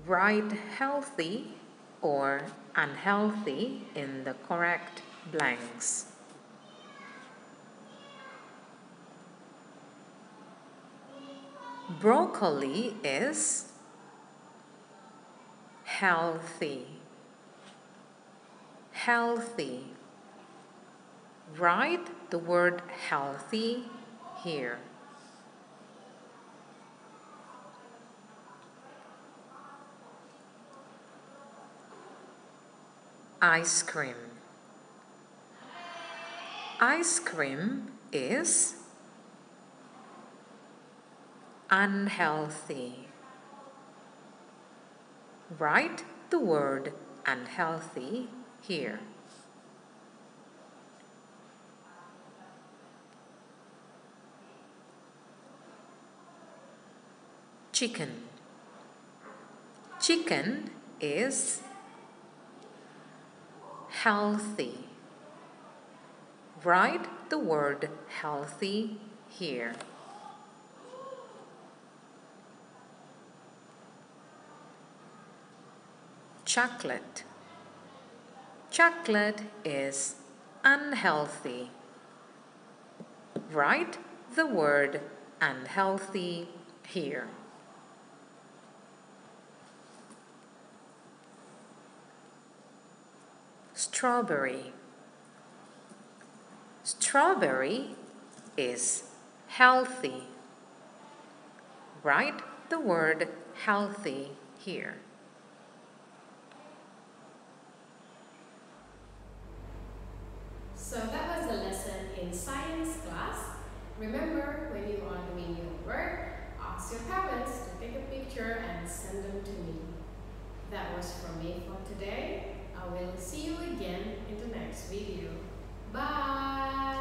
Write healthy or unhealthy in the correct blanks. Broccoli is healthy. Healthy. Write the word healthy here. Ice cream. Ice cream is unhealthy. Write the word unhealthy here. Chicken. Chicken is healthy. Write the word healthy here. Chocolate. Chocolate is unhealthy. Write the word unhealthy here. Strawberry. Strawberry is healthy. Write the word healthy here. So that was the lesson in science class. Remember, when you are doing your work, ask your parents to take a picture and send them to me. That was from me for today. I will see you again in the next video. Bye!